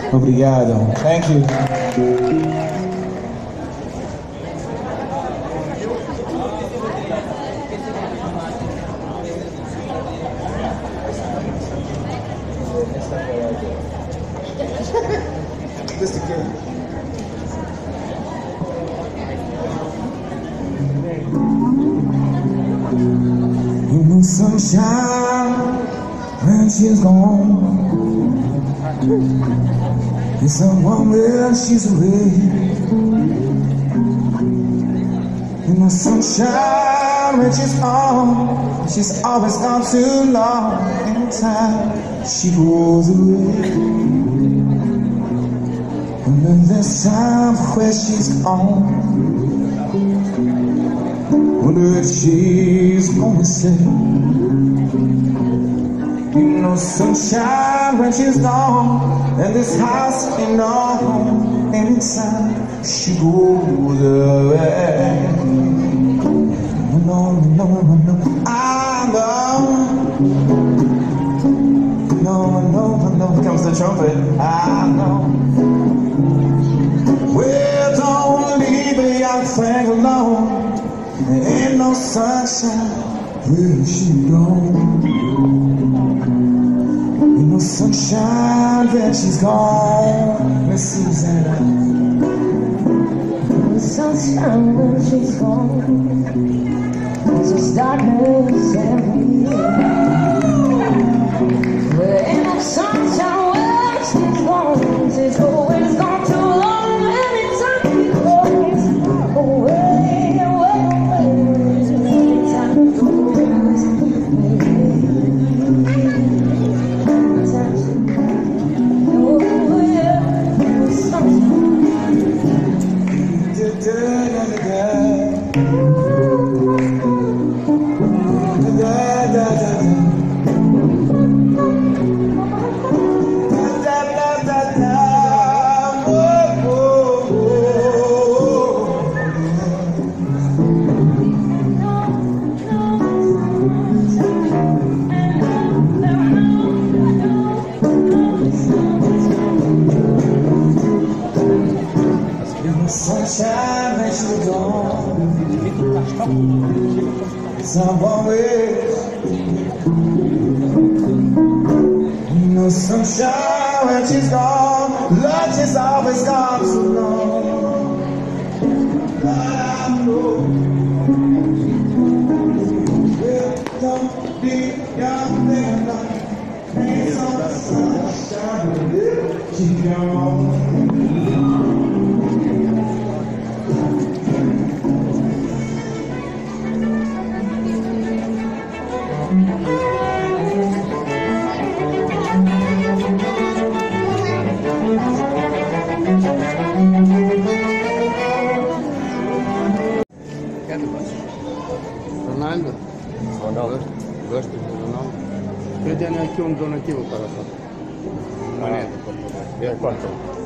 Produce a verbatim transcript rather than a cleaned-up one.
Obrigado. Thank you. Mister King. You know sunshine when she's gone, and someone when she's away. You know sunshine when she's gone, she's always gone too long. Anytime she goes away. And then there's time where she's gone. Wonder if she's gonna say, you know sunshine when she's gone, and this house ain't no home anytime she goes away. No, no, no, no, I know. No, no, no, here comes the trumpet. I know. Well, don't leave the young thing alone. There ain't no sunshine where she gone. Ain't no sunshine where she's gone. Miss Susanna. No sunshine when she's gone. It's just darkness everywhere. There ain't no sunshine when she's gone. She's always gone too long. Anytime she goes away, away, away. Anytime she goes away. Anytime she goes away. No sunshine. Sunshine when she's gone, someone waits. No sunshine when she's gone, love she's always gone so long. But I know well, don't be young there like ain't some sunshine. Keep on. Ronaldo? Ronaldo. Gosto de Ronaldo. Eu tenho aqui um donativo para você. Moneda, por favor. Eu conto.